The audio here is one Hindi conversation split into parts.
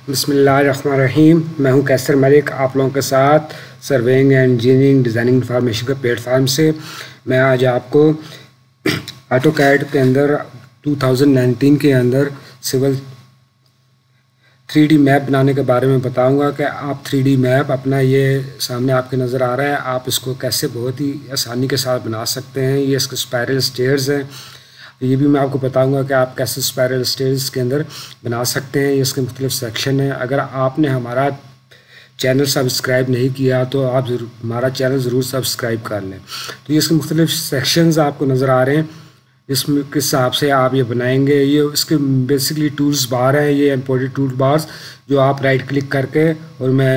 बिस्मिल्लाहिर्रहमानिर्रहीम। मैं हूं कैसर मलिक, आप लोगों के साथ surveying and engineering designing information के प्लेटफार्म से। मैं आज आपको ऑटोकैड के अंदर 2019 के अंदर सिविल 3D मैप बनाने के बारे में बताऊंगा कि आप 3D मैप अपना ये सामने आपके नज़र आ रहा है, आप इसको कैसे बहुत ही आसानी के साथ बना सकते हैं। ये इसके स्पाइरल स्टेयर्स हैं, ये भी मैं आपको बताऊंगा कि आप कैसे स्पाइरल स्टेयर्स के अंदर बना सकते हैं। ये इसके मुख्तलिफ सेक्शन हैं। अगर आपने हमारा चैनल सब्सक्राइब नहीं किया तो आप हमारा चैनल ज़रूर सब्सक्राइब कर लें। तो ये इसके मुख्तलिफ सेक्शंस आपको नज़र आ रहे हैं, इसमें किस हिसाब से आप ये बनाएंगे। ये इसके बेसिकली टूल्स बार हैं, ये इंपोर्टेड टूल बार्स जो आप राइट क्लिक करके और मैं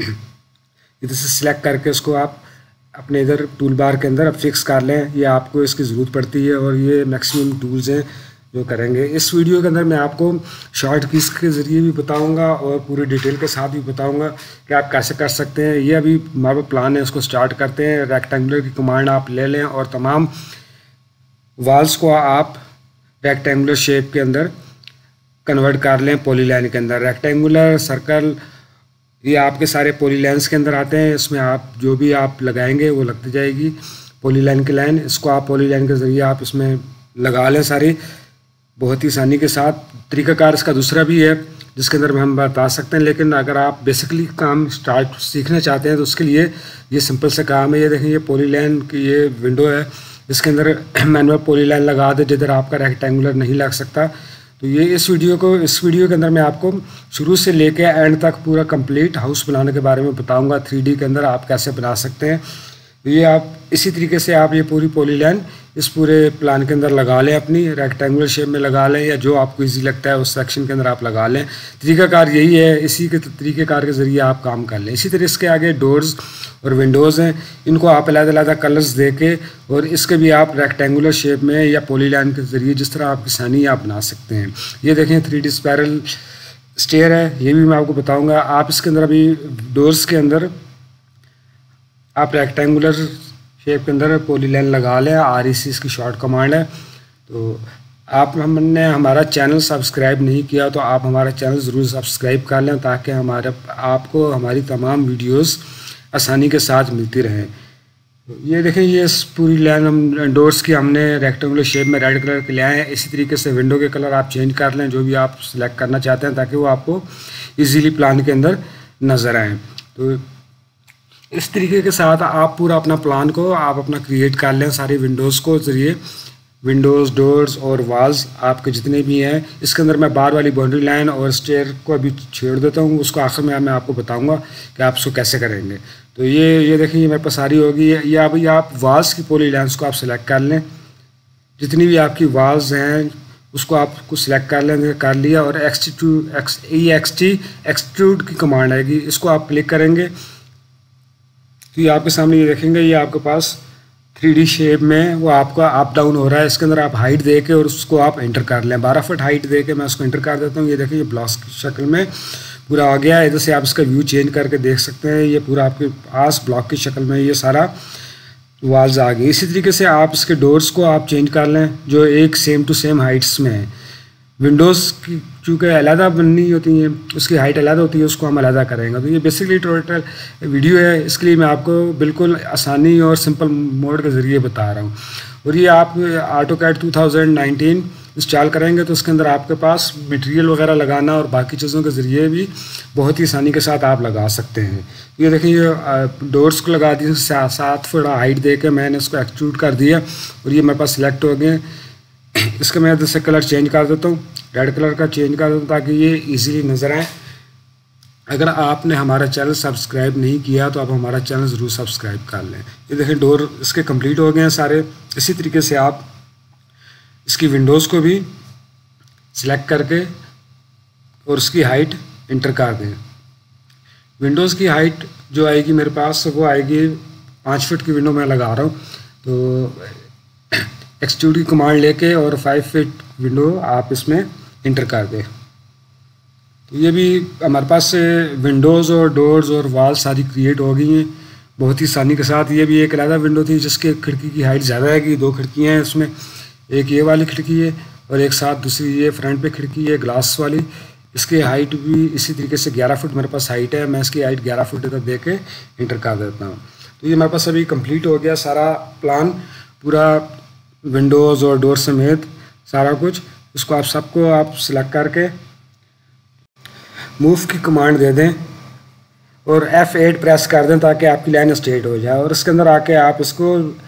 इधर से सिलेक्ट करके इसको आप अपने इधर टूल बार के अंदर फिक्स कर लें। ये आपको इसकी ज़रूरत पड़ती है और ये मैक्सिमम टूल्स हैं जो करेंगे। इस वीडियो के अंदर मैं आपको शॉर्ट कीज़ के ज़रिए भी बताऊंगा और पूरी डिटेल के साथ भी बताऊंगा कि आप कैसे कर सकते हैं। ये अभी हमारा प्लान है, इसको स्टार्ट करते हैं। रेक्टेंगुलर की कमांड आप ले लें और तमाम वॉल्स को आप रेक्टेंगुलर शेप के अंदर कन्वर्ट कर लें पॉलीलाइन के अंदर। रेक्टेंगुलर, सर्कल, ये आपके सारे पॉलीलाइंस के अंदर आते हैं। इसमें आप जो भी आप लगाएंगे वो लगती जाएगी पॉलीलाइन की लाइन। इसको आप पॉलीलाइन के ज़रिए आप इसमें लगा लें सारी बहुत ही आसानी के साथ। तरीक़ाकार इसका दूसरा भी है जिसके अंदर हम बता सकते हैं, लेकिन अगर आप बेसिकली काम स्टार्ट सीखना चाहते हैं तो उसके लिए ये सिंपल से काम है। ये देखें, ये पॉलीलाइन की ये विंडो है, इसके अंदर मैनुअल पॉलीलाइन लगा दे जिधर आपका रेक्टेंगुलर नहीं लग सकता। तो ये इस वीडियो के अंदर मैं आपको शुरू से लेके एंड तक पूरा कंप्लीट हाउस बनाने के बारे में बताऊंगा। 3D के अंदर आप कैसे बना सकते हैं। तो ये आप इसी तरीके से आप ये पूरी पॉलीलाइन इस पूरे प्लान के अंदर लगा लें, अपनी रेक्टेंगुलर शेप में लगा लें या जो आपको इजी लगता है उस सेक्शन के अंदर आप लगा लें। तरीक़ाकार यही है, इसी के तरीक़ेकार के ज़रिए आप काम कर लें। इसी तरह इसके आगे डोर्स और विंडोज़ हैं, इनको आप अलग-अलग कलर्स दे के और इसके भी आप रेक्टेंगुलर शेप में या पॉलीलाइन के ज़रिए जिस तरह आपकी आसानी आप बना सकते हैं। ये देखें 3D स्पाइरल स्टेयर है, ये भी मैं आपको बताऊँगा। आप इसके अंदर अभी डोर्स के अंदर आप रेक्टेंगुलर शेप के अंदर पॉलीलाइन लगा लें। REC इसकी शॉर्ट कमांड है। तो हमने हमारा चैनल सब्सक्राइब नहीं किया तो आप हमारा चैनल ज़रूर सब्सक्राइब कर लें ताकि आपको हमारी तमाम वीडियोस आसानी के साथ मिलती रहें। तो ये देखें, ये पूरी लाइन हम डोर्स की हमने रेक्टेंगुलर शेप में रेड कलर के ले आए हैं। इसी तरीके से विंडो के कलर आप चेंज कर लें जो भी आप सिलेक्ट करना चाहते हैं ताकि वो आपको ईजीली प्लान के अंदर नज़र आएँ। तो इस तरीके के साथ आप पूरा अपना प्लान को आप अपना क्रिएट कर लें सारी विंडोज़ को ज़रिए। विंडोज़, डोर्स और वॉल्स आपके जितने भी हैं, इसके अंदर मैं बार वाली बाउंड्री लाइन और स्टेयर को अभी छेड़ देता हूँ, उसको आखिर में मैं आपको बताऊँगा कि आप उसको कैसे करेंगे। तो ये देखिए, ये मेरे पास सारी होगी। ये अभी आप वॉल्स की पॉली लाइन्स को आप सिलेक्ट कर लें, जितनी भी आपकी वॉल्स हैं उसको आपको सिलेक्ट कर लें। कर लिया और एक्सट्रूड की कमांड आएगी, इसको आप क्लिक करेंगे तो ये आपके सामने ये देखेंगे, ये आपके पास 3D शेप में वो आपका अप डाउन हो रहा है। इसके अंदर आप हाइट दे के और उसको आप एंटर कर लें। 12 फुट हाइट दे के मैं उसको एंटर कर देता हूँ। ये देखिए, ये ब्लॉक की शक्ल में पूरा आ गया है। इधर से आप इसका व्यू चेंज करके देख सकते हैं। ये पूरा आपके पास ब्लॉक की शक्ल में ये सारा वॉल्स आ गई। इसी तरीके से आप इसके डोर्स को आप चेंज कर लें जो एक सेम टू सेम हाइट्स में है। विंडोज़ की चूँकि अलग बननी होती है, उसकी हाइट अलग होती है, उसको हम अलग करेंगे। तो ये बेसिकली टोटल वीडियो है, इसके लिए मैं आपको बिल्कुल आसानी और सिंपल मोड के ज़रिए बता रहा हूँ। और ये आप ऑटोकैड 2019 इंस्टॉल करेंगे तो उसके अंदर आपके पास मटेरियल वगैरह लगाना और बाकी चीज़ों के ज़रिए भी बहुत ही आसानी के साथ आप लगा सकते हैं। ये देखें, ये डोर्स को लगा दिए 7 फुट हाइट दे के मैंने इसको एक्सट्रूड कर दिया और ये मेरे पास सिलेक्ट हो गए। इसका मैं इधर से कलर चेंज कर देता हूँ, रेड कलर का चेंज कर देता हूँ ताकि ये इजीली नज़र आए। अगर आपने हमारा चैनल सब्सक्राइब नहीं किया तो आप हमारा चैनल ज़रूर सब्सक्राइब कर लें। ये देखें, डोर इसके कंप्लीट हो गए हैं सारे। इसी तरीके से आप इसकी विंडोज़ को भी सिलेक्ट करके और उसकी हाइट इंटर कर दें। विंडोज़ की हाइट जो आएगी मेरे पास वो आएगी 5 फुट की विंडो मैं लगा रहा हूँ। तो एक्सट्रूड की कमांड लेके और 5 फीट विंडो आप इसमें इंटर कर दें। तो ये भी हमारे पास विंडोज़ और डोर्स और वॉल सारी क्रिएट हो गई हैं बहुत ही आसानी के साथ। ये भी एक अलग विंडो थी जिसके खिड़की की हाइट ज़्यादा है, 2 खिड़कियाँ हैं उसमें, एक ये वाली खिड़की है और एक साथ दूसरी ये फ्रंट पे खिड़की है ग्लास वाली, इसकी हाइट भी इसी तरीके से 11 फुट मेरे पास हाइट है, मैं इसकी हाइट 11 फुट तक दे के इंटर कर देता हूँ। तो ये मेरे पास अभी कंप्लीट हो गया सारा प्लान, पूरा विंडोज़ और डोर समेत सारा कुछ। इसको आप सबको आप सिलेक्ट करके मूव की कमांड दे दें और F8 प्रेस कर दें ताकि आपकी लाइन स्ट्रेट हो जाए। और इसके अंदर आके आप इसको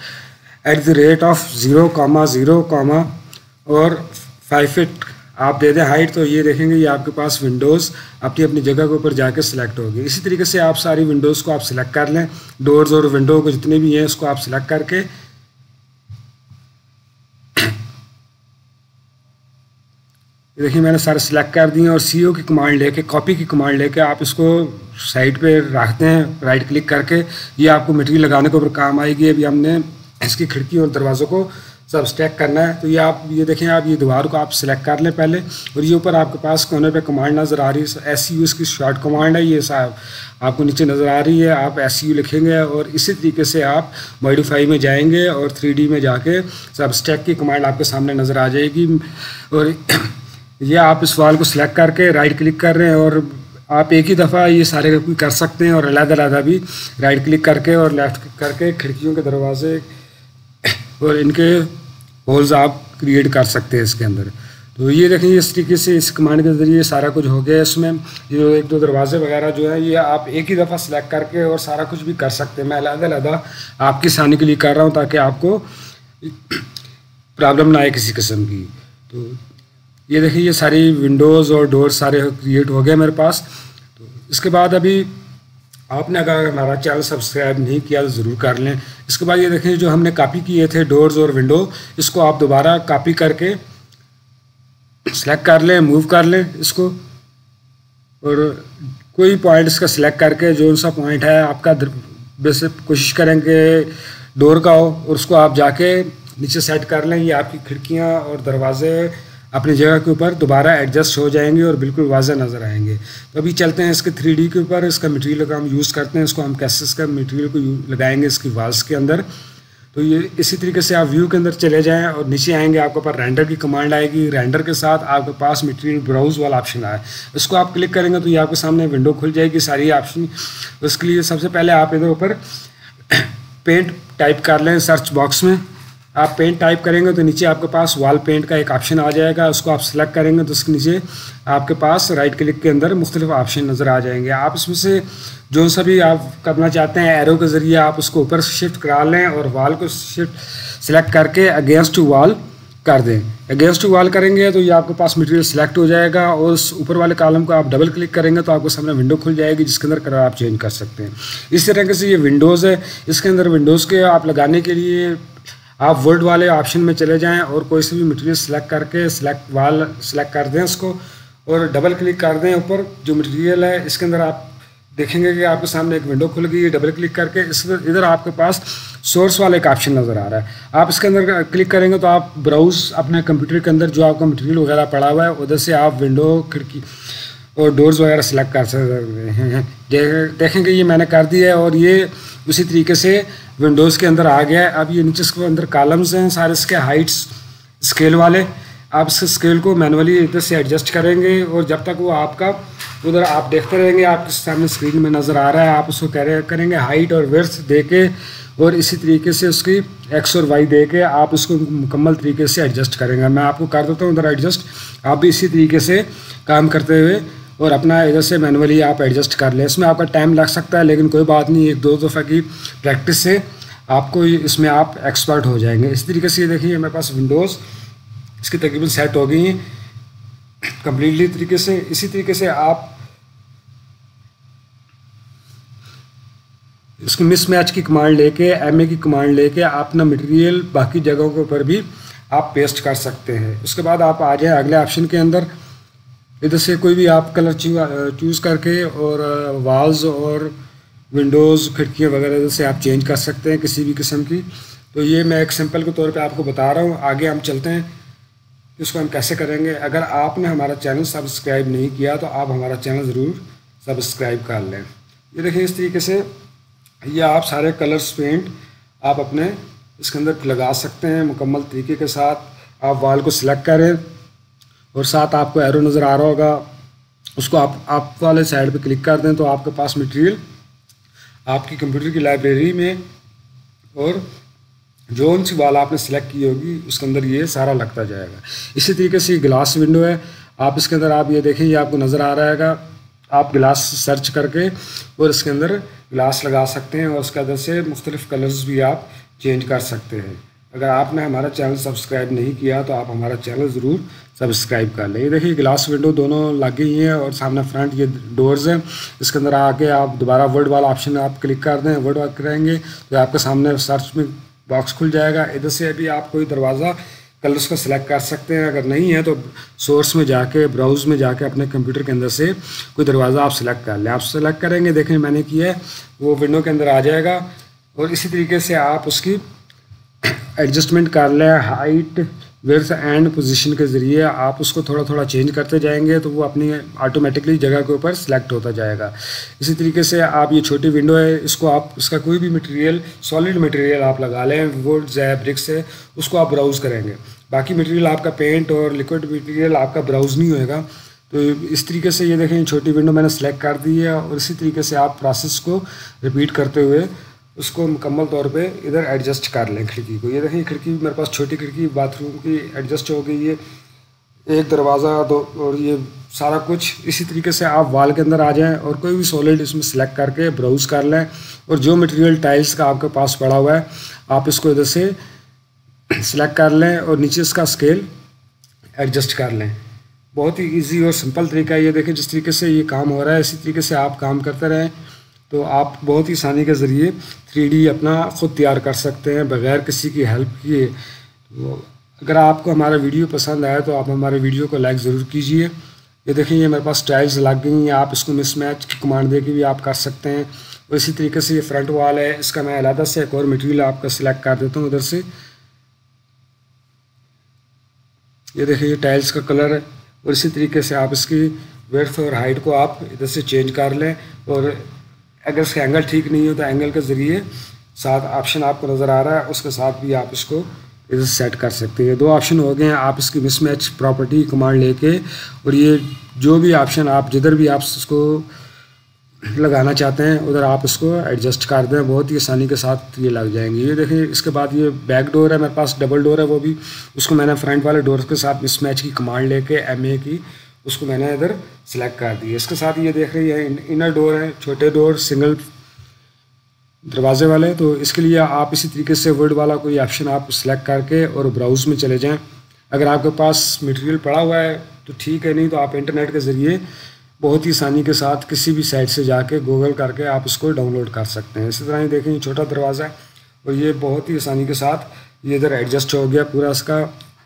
@0,0, और 5 फीट आप दे दें हाइट। तो ये देखेंगे ये आपके पास विंडोज़ अपनी अपनी जगह के ऊपर जाके सिलेक्ट होगी। इसी तरीके से आप सारी विंडोज़ को आप सिलेक्ट कर लें, डोर्स और विंडो को जितने भी हैं उसको आप सिलेक्ट करके देखिए मैंने सारे सिलेक्ट कर दिए। और CO की कमांड लेके, कॉपी की कमांड लेके आप इसको साइड पे रखते हैं राइट क्लिक करके। ये आपको मटेरियल लगाने के ऊपर काम आएगी। अभी हमने इसकी खिड़की और दरवाज़ों को सब स्टैक करना है। तो ये आप ये देखें, आप ये दीवार को आप सिलेक्ट कर लें पहले। और ये ऊपर आपके पास कोने पे कमांड नज़र आ रही है, SU इसकी शॉर्ट कमांड है, ये साहब आपको नीचे नज़र आ रही है। आप SU लिखेंगे और इसी तरीके से आप मॉडिफाई में जाएंगे और 3D में जाके सब स्टैक की कमांड आपके सामने नज़र आ जाएगी। और ये आप इस वाल को सिलेक्ट करके राइट क्लिक कर रहे हैं और आप एक ही दफ़ा ये सारे कर सकते हैं, और अलग-अलग भी राइट क्लिक करके और लेफ़्ट क्लिक करके खिड़कियों के दरवाजे और इनके होल्स आप क्रिएट कर सकते हैं इसके अंदर। तो ये देखें इस तरीके से इस कमांड के ज़रिए सारा कुछ हो गया। इसमें ये 1-2 दरवाजे वगैरह जो है ये आप एक ही दफ़ा सिलेक्ट करके और सारा कुछ भी कर सकते हैं। मैं अलग-अलग आपकी आसानी के लिए कर रहा हूँ ताकि आपको प्रॉब्लम ना आए किसी किस्म की। तो ये देखिए ये सारी विंडोज़ और डोर सारे क्रिएट हो गए मेरे पास। तो इसके बाद अभी आपने अगर हमारा चैनल सब्सक्राइब नहीं किया तो ज़रूर कर लें। इसके बाद ये देखें जो हमने कॉपी किए थे डोर्स और विंडो, इसको आप दोबारा कॉपी करके सेलेक्ट कर लें, मूव कर लें इसको, और कोई पॉइंट इसका सिलेक्ट करके जो सा पॉइंट है आपका वैसे कोशिश करेंगे डोर का हो और उसको आप जाके नीचे सेट कर लें। ये आपकी खिड़कियाँ और दरवाजे अपनी जगह के ऊपर दोबारा एडजस्ट हो जाएंगे और बिल्कुल वाज़ह नज़र आएंगे। तो अभी चलते हैं इसके 3D के ऊपर। इसका मटेरियल का हम यूज़ करते हैं, इसको हम कैसे इसका मटेरियल को लगाएंगे इसकी वाल्स के अंदर। तो ये इसी तरीके से आप व्यू के अंदर चले जाएं और नीचे आएंगे, आपके पास रेंडर की कमांड आएगी। रेंडर के साथ आपके पास मटेरियल ब्राउज वाला ऑप्शन आए, इसको आप क्लिक करेंगे तो ये आपके सामने विंडो खुल जाएगी सारी ऑप्शन। उसके लिए सबसे पहले आप इधर ऊपर पेंट टाइप कर लें, सर्च बॉक्स में आप पेंट टाइप करेंगे तो नीचे आपके पास वॉल पेंट का एक ऑप्शन आ जाएगा। उसको आप सेलेक्ट करेंगे तो उसके नीचे आपके पास राइट क्लिक के अंदर मुख्तलिफ ऑप्शन नज़र आ जाएंगे। आप इसमें से जो सा भी आप करना चाहते हैं एरो के ज़रिए आप उसको ऊपर शिफ्ट करा लें और वॉल को शिफ्ट सेलेक्ट करके अगेंस्ट टू वॉल कर दें। अगेंस्ट टू वॉल करेंगे तो ये आपके पास मटेरियल सेलेक्ट हो जाएगा और उस ऊपर वाले कॉलम को आप डबल क्लिक करेंगे तो आपको सामने विंडो खुल जाएगी जिसके अंदर कलर आप चेंज कर सकते हैं। इस तरीके से ये विंडोज़ है, इसके अंदर विंडोज़ के आप लगाने के लिए आप वर्ड वाले ऑप्शन में चले जाएं और कोई से भी मटेरियल सेलेक्ट करके सेलेक्ट वाल सेलेक्ट कर दें उसको और डबल क्लिक कर दें ऊपर जो मटेरियल है। इसके अंदर आप देखेंगे कि आपके सामने एक विंडो खुल गई है। डबल क्लिक करके इधर आपके पास सोर्स वाला एक ऑप्शन नज़र आ रहा है, आप इसके अंदर क्लिक करेंगे तो आप ब्राउज अपने कंप्यूटर के अंदर जो आपका मटेरियल वगैरह पड़ा हुआ है उधर से आप विंडो खिड़की और डोर्स वगैरह सेलेक्ट कर सकते हैं। देखेंगे ये मैंने कर दिया है और ये उसी तरीके से विंडोज़ के अंदर आ गया है। अब ये नीचे इसके अंदर कॉलम्स हैं सारे इसके हाइट्स स्केल वाले, आप इस स्केल को मैनुअली इधर से एडजस्ट करेंगे और जब तक वो आपका उधर आप देखते रहेंगे आपके सामने स्क्रीन में नज़र आ रहा है। आप उसको करेंगे हाइट और विड्थ दे के और इसी तरीके से उसकी एक्स और वाई दे के आप उसको मुकम्मल तरीके से एडजस्ट करेंगे। मैं आपको कर देता हूँ उधर एडजस्ट, आप भी इसी तरीके से काम करते हुए और अपना इधर से मैनुअली आप एडजस्ट कर लें। इसमें आपका टाइम लग सकता है लेकिन कोई बात नहीं, 1-2 दफ़ा की प्रैक्टिस से आपको इसमें आप एक्सपर्ट हो जाएंगे। इस तरीके से ये देखिए मेरे पास विंडोज़ इसकी तकरीबन सेट हो गई हैं कम्प्लीटली तरीके से। इसी तरीके से आप इसकी मिसमैच की कमांड लेके MA की कमांड लेके आप अपना मटेरियल बाकी जगहों के ऊपर भी आप पेस्ट कर सकते हैं। उसके बाद आप आ जाए अगले ऑप्शन के अंदर, इधर से कोई भी आप कलर चूज़ करके और वॉल्स और विंडोज़ खिड़कियाँ वगैरह इधर से आप चेंज कर सकते हैं किसी भी किस्म की। तो ये मैं एक सिंपल के तौर पे आपको बता रहा हूँ। आगे हम चलते हैं इसको हम कैसे करेंगे। अगर आपने हमारा चैनल सब्सक्राइब नहीं किया तो आप हमारा चैनल ज़रूर सब्सक्राइब कर लें। ये देखिए इस तरीके से ये आप सारे कलर्स पेंट आप अपने इसके अंदर लगा सकते हैं मुकम्मल तरीके के साथ। आप वॉल को सिलेक्ट करें और साथ आपको एरो नज़र आ रहा होगा, उसको आप वाले साइड पे क्लिक कर दें तो आपके पास मटेरियल आपकी कंप्यूटर की लाइब्रेरी में और जो सी वाल आपने सेलेक्ट की होगी उसके अंदर ये सारा लगता जाएगा। इसी तरीके से ग्लास विंडो है, आप इसके अंदर आप ये देखें, ये आपको नज़र आ रहा है, आप ग्लास सर्च करके और इसके अंदर ग्लास लगा सकते हैं और उसके अंदर से मुख्तलिफ़ कलर्स भी आप चेंज कर सकते हैं। अगर आपने हमारा चैनल सब्सक्राइब नहीं किया तो आप हमारा चैनल ज़रूर सब्सक्राइब कर लें। ये देखिए ग्लास विंडो दोनों लग गई हैं और सामने फ्रंट ये डोर्स हैं। इसके अंदर आके आप दोबारा वर्ड वाला ऑप्शन आप क्लिक कर दें, वर्ड वर्क करेंगे तो आपके सामने सर्च में बॉक्स खुल जाएगा। इधर से अभी आप कोई दरवाज़ा कलर्स को सिलेक्ट कर सकते हैं, अगर नहीं है तो सोर्स में जाके ब्राउज़ में जाके अपने कंप्यूटर के अंदर से कोई दरवाज़ा आप सिलेक्ट कर लें। आप सिलेक्ट करेंगे, देखें मैंने किया है, वो विंडो के अंदर आ जाएगा। और इसी तरीके से आप उसकी एडजस्टमेंट कर लें, हाइट, विड्थ एंड पोजीशन के ज़रिए आप उसको थोड़ा थोड़ा चेंज करते जाएंगे तो वो अपनी ऑटोमेटिकली जगह के ऊपर सिलेक्ट होता जाएगा। इसी तरीके से आप ये छोटी विंडो है, इसको आप इसका कोई भी मटेरियल, सॉलिड मटेरियल आप लगा लें, वुड्स है, ब्रिक्स है, उसको आप ब्राउज़ करेंगे। बाकी मटेरियल आपका पेंट और लिक्विड मटेरियल आपका ब्राउज़ नहीं होएगा। तो इस तरीके से ये देखें छोटी विंडो मैंने सेलेक्ट कर दी है और इसी तरीके से आप प्रोसेस को रिपीट करते हुए उसको मुकम्मल तौर पे इधर एडजस्ट कर लें खिड़की को। ये देखें खिड़की मेरे पास छोटी खिड़की बाथरूम की एडजस्ट हो गई है, एक दरवाज़ा दो, और ये सारा कुछ। इसी तरीके से आप वाल के अंदर आ जाएं और कोई भी सॉलिड इसमें सेलेक्ट करके ब्राउज़ कर लें और जो मटेरियल टाइल्स का आपके पास पड़ा हुआ है आप इसको इधर से सिलेक्ट कर लें और नीचे इसका स्केल एडजस्ट कर लें। बहुत ही ईजी और सिंपल तरीका है। ये देखें जिस तरीके से ये काम हो रहा है इसी तरीके से आप काम करते रहें तो आप बहुत ही आसानी के ज़रिए 3D अपना ख़ुद तैयार कर सकते हैं बग़ैर किसी की हेल्प किए। तो अगर आपको हमारा वीडियो पसंद आया तो आप हमारे वीडियो को लाइक ज़रूर कीजिए। ये देखें ये मेरे पास टाइल्स लग गई हैं, आप इसको मिसमैच की कमांड दे के भी आप कर सकते हैं। और इसी तरीके से ये फ्रंट वाल है, इसका मैं अलग से एक और मटेरियल आपका सिलेक्ट कर देता हूँ उधर से। ये देखिए ये टाइल्स का कलर है और इसी तरीके से आप इसकी विड्थ और हाइट को आप इधर से चेंज कर लें और अगर इसका एंगल ठीक नहीं हो तो एंगल के ज़रिए साथ ऑप्शन आपको नज़र आ रहा है उसके साथ भी आप इसको इधर सेट कर सकते हैं। दो ऑप्शन हो गए हैं, आप इसकी मिसमैच प्रॉपर्टी कमांड लेके और ये जो भी ऑप्शन आप जिधर भी आप इसको लगाना चाहते हैं उधर आप इसको एडजस्ट कर दें, बहुत ही आसानी के साथ ये लग जाएंगे। ये देखिए इसके बाद ये बैक डोर है, मेरे पास डबल डोर है, वो भी उसको मैंने फ्रंट वाले डोर के साथ मिसमैच की कमांड लेके MA की उसको मैंने इधर सेलेक्ट कर दी है। इसके साथ ये देख रही है इनर डोर है, छोटे डोर सिंगल दरवाजे वाले। तो इसके लिए आप इसी तरीके से वर्ड वाला कोई ऑप्शन आप सेलेक्ट करके और ब्राउज़ में चले जाएं। अगर आपके पास मटेरियल पड़ा हुआ है तो ठीक है, नहीं तो आप इंटरनेट के ज़रिए बहुत ही आसानी के साथ किसी भी साइट से जाके गूगल करके आप इसको डाउनलोड कर सकते हैं। इसी तरह ये देखें छोटा दरवाज़ा है और ये बहुत ही आसानी के साथ ये इधर एडजस्ट हो गया पूरा इसका।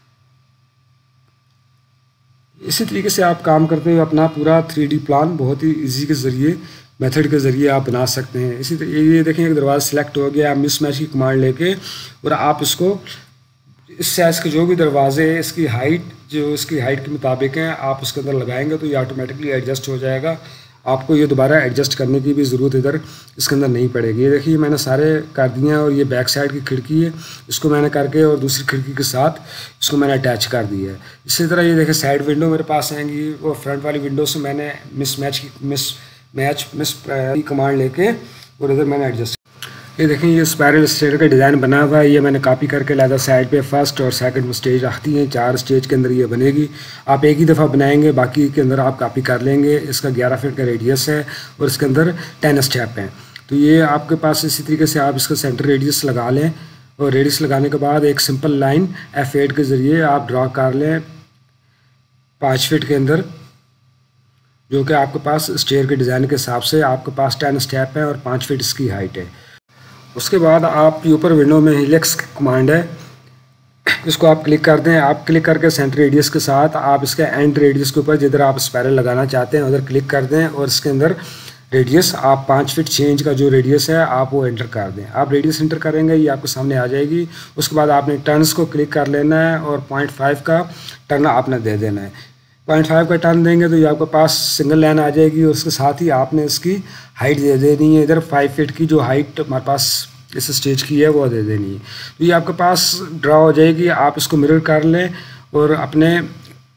इसी तरीके से आप काम करते हुए अपना पूरा 3D प्लान बहुत ही इजी के ज़रिए मेथड के ज़रिए आप बना सकते हैं। इसी तरह ये देखें एक दरवाज़ा सिलेक्ट हो गया, आप मिसमैच की कमांड लेके और आप इसको इस साइज़ के जो भी दरवाजे हैं इसकी हाइट जो इसकी हाइट के मुताबिक हैं आप उसके अंदर लगाएंगे तो ये ऑटोमेटिकली एडजस्ट हो जाएगा। आपको ये दोबारा एडजस्ट करने की भी ज़रूरत इधर इसके अंदर नहीं पड़ेगी। ये देखिए मैंने सारे कर दिए हैं और ये बैक साइड की खिड़की है, इसको मैंने करके और दूसरी खिड़की के साथ इसको मैंने अटैच कर दिया है। इसी तरह ये देखिए साइड विंडो मेरे पास आएंगी और फ्रंट वाली विंडो से मैंने मिस की कमांड लेके और इधर मैंने एडजस्ट। ये देखें ये स्पाइरल स्टेयर का डिज़ाइन बना हुआ है, ये मैंने कॉपी करके लाया था साइड पे। फर्स्ट और सेकंड स्टेज आती हैं, 4 स्टेज के अंदर ये बनेगी। आप एक ही दफ़ा बनाएंगे, बाकी के अंदर आप कॉपी कर लेंगे। इसका 11 फीट का रेडियस है और इसके अंदर 10 स्टेप हैं। तो ये आपके पास इसी तरीके से आप इसका सेंटर रेडियस लगा लें और रेडियस लगाने के बाद एक सिंपल लाइन F8 के ज़रिए आप ड्रा कर लें 5 फीट के अंदर, जो कि आपके पास स्टेयर के डिज़ाइन के हिसाब से आपके पास 10 स्टेप है और 5 फीट इसकी हाइट है। उसके बाद आप ऊपर विंडो में हेलिक्स कमांड है, इसको आप क्लिक कर दें। आप क्लिक करके सेंटर रेडियस के साथ आप इसके एंड रेडियस के ऊपर जिधर आप स्पाइरल लगाना चाहते हैं उधर क्लिक कर दें और इसके अंदर रेडियस आप 5 फीट चेंज का जो रेडियस है आप वो एंटर कर दें। आप रेडियस एंटर करेंगे ये आपके सामने आ जाएगी। उसके बाद आपने टर्न्स को क्लिक कर लेना है और 0.5 का टर्न आपने दे देना है। 0.5 का टर्न देंगे तो ये आपके पास सिंगल लाइन आ जाएगी और उसके साथ ही आपने इसकी हाइट दे देनी है। इधर 5 फीट की जो हाइट हमारे पास इस स्टेज की है वो दे देनी है। तो ये आपके पास ड्रा हो जाएगी। आप इसको मिरर कर लें और अपने